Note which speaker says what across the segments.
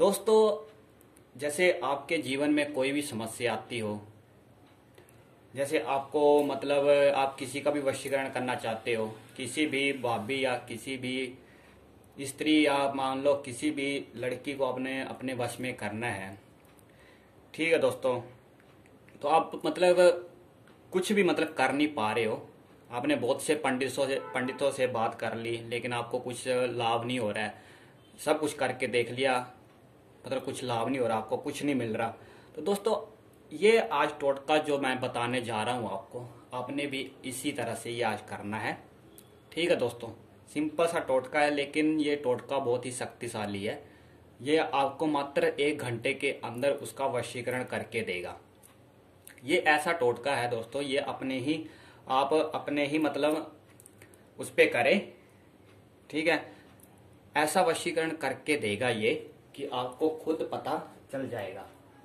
Speaker 1: दोस्तों, जैसे आपके जीवन में कोई भी समस्या आती हो, जैसे आपको मतलब आप किसी का भी वशीकरण करना चाहते हो, किसी भी भाभी या किसी भी स्त्री या मान लो किसी भी लड़की को अपने अपने वश में करना है। ठीक है दोस्तों, तो आप मतलब कुछ भी मतलब कर नहीं पा रहे हो। आपने बहुत से पंडितों से बात कर ली, लेकिन आपको कुछ लाभ नहीं हो रहा है। सब कुछ करके देख लिया, मतलब कुछ लाभ नहीं हो रहा, आपको कुछ नहीं मिल रहा। तो दोस्तों, ये आज टोटका जो मैं बताने जा रहा हूँ आपको, आपने भी इसी तरह से ये आज करना है। ठीक है दोस्तों, सिंपल सा टोटका है, लेकिन ये टोटका बहुत ही शक्तिशाली है। ये आपको मात्र 1 घंटे के अंदर उसका वशीकरण करके देगा। ये ऐसा टोटका है दोस्तों, ये आप अपने ही मतलब उस पे करें। ठीक है, ऐसा वशीकरण करके देगा ये कि आपको खुद पता चल जाएगा।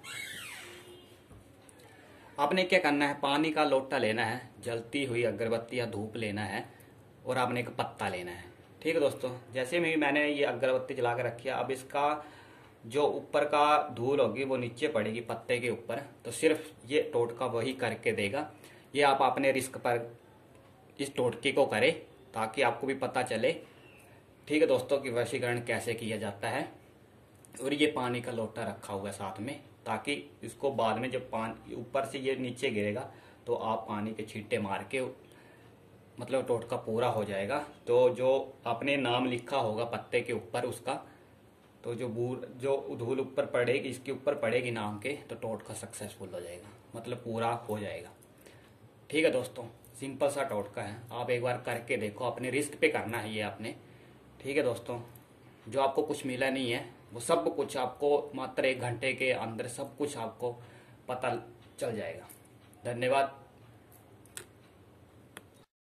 Speaker 1: आपने क्या करना है, पानी का लोटा लेना है, जलती हुई अगरबत्ती या धूप लेना है, और आपने एक पत्ता लेना है। ठीक है दोस्तों, जैसे मैंने ये अगरबत्ती जला के रखी है, अब इसका जो ऊपर का धूल होगी वो नीचे पड़ेगी पत्ते के ऊपर, तो सिर्फ ये टोटका वही करके देगा। ये आप अपने रिस्क पर इस टोटके को करें ताकि आपको भी पता चले। ठीक है दोस्तों, कि वशीकरण कैसे किया जाता है। और ये पानी का लोटा रखा हुआ है साथ में, ताकि इसको बाद में जब पानी ऊपर से ये नीचे गिरेगा तो आप पानी के छींटे मार के मतलब टोटका पूरा हो जाएगा। तो जो आपने नाम लिखा होगा पत्ते के ऊपर उसका, तो जो धूल ऊपर पड़ेगी, इसके ऊपर पड़ेगी नाम के, तो टोटका सक्सेसफुल हो जाएगा, मतलब पूरा हो जाएगा। ठीक है दोस्तों, सिंपल सा टोटका है, आप एक बार करके देखो, अपने रिस्क पे करना है ये आपने। ठीक है दोस्तों, जो आपको कुछ मिला नहीं है वो सब कुछ आपको मात्र 1 घंटे के अंदर सब कुछ आपको पता चल जाएगा। धन्यवाद।